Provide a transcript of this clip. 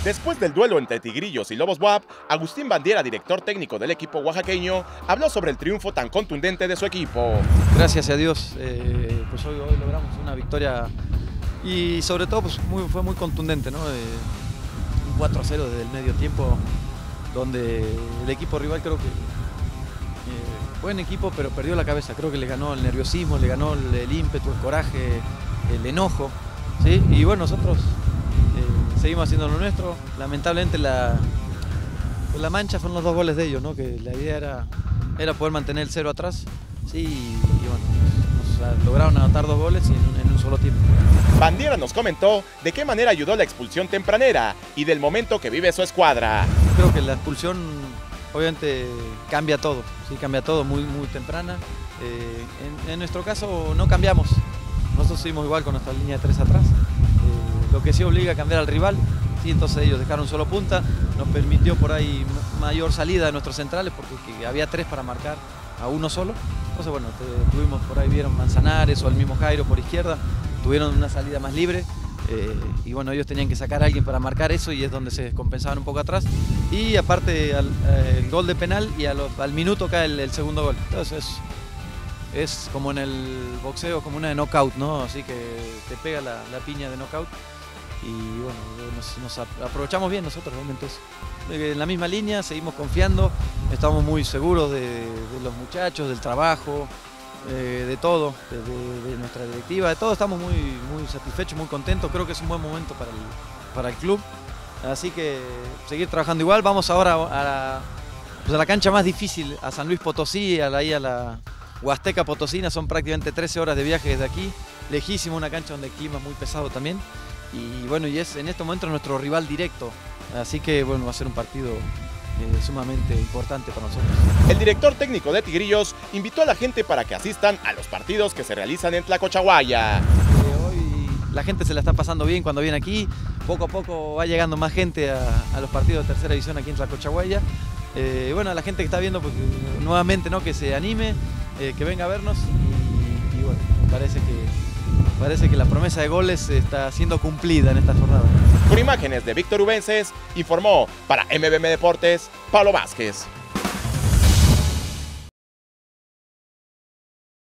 Después del duelo entre Tigrillos y Lobos BUAP, Agustín Bandiera, director técnico del equipo oaxaqueño, habló sobre el triunfo tan contundente de su equipo. Gracias a Dios, pues hoy logramos una victoria y sobre todo pues fue muy contundente, ¿no? Un 4-0 desde el medio tiempo, donde el equipo rival creo que buen equipo, pero perdió la cabeza. Creo que le ganó el nerviosismo, le ganó el ímpetu, el coraje, el enojo, ¿sí? Y bueno, nosotros seguimos haciendo lo nuestro. Lamentablemente la mancha fueron los 2 goles de ellos, ¿no? Que la idea era poder mantener el 0 atrás, ¿sí? Y bueno, nos lograron anotar 2 goles en un solo tiempo. Bandiera nos comentó de qué manera ayudó la expulsión tempranera y del momento que vive su escuadra. Creo que la expulsión obviamente cambia todo, ¿sí? Cambia todo muy temprana. En nuestro caso no cambiamos, nosotros seguimos igual con nuestra línea de 3 atrás. Lo que sí obliga a cambiar al rival, ¿sí? Entonces ellos dejaron solo punta, nos permitió por ahí mayor salida de nuestros centrales porque había 3 para marcar a uno solo. Entonces bueno, tuvimos por ahí, vieron Manzanares o el mismo Jairo por izquierda, tuvieron una salida más libre. Y bueno, ellos tenían que sacar a alguien para marcar eso y es donde se descompensaban un poco atrás. Y aparte el gol de penal y al minuto cae el segundo gol. Entonces es como en el boxeo, como una de knockout, ¿no? Así que te pega la piña de knockout. Y bueno, nos aprovechamos bien nosotros realmente. En la misma línea, seguimos confiando, estamos muy seguros de los muchachos, del trabajo, de todo, de nuestra directiva, de todo. Estamos muy satisfechos, muy contentos. Creo que es un buen momento para el club. Así que seguir trabajando igual. Vamos ahora a la cancha más difícil, a San Luis Potosí, a la Huasteca Potosina. Son prácticamente 13 horas de viaje desde aquí. Lejísimo, una cancha donde el clima es muy pesado también. Y bueno, y es en este momento nuestro rival directo. Así que bueno, va a ser un partido sumamente importante para nosotros. El director técnico de Tigrillos invitó a la gente para que asistan a los partidos que se realizan en Tlacochahuaya. Hoy la gente se la está pasando bien cuando viene aquí. Poco a poco va llegando más gente a los partidos de tercera división aquí en Tlacochahuaya. Bueno, a la gente que está viendo, pues, nuevamente, ¿no? Que se anime, que venga a vernos y bueno, parece que la promesa de goles está siendo cumplida en esta jornada. Con imágenes de Víctor Ubenses, informó para MBM Deportes, Pablo Vázquez.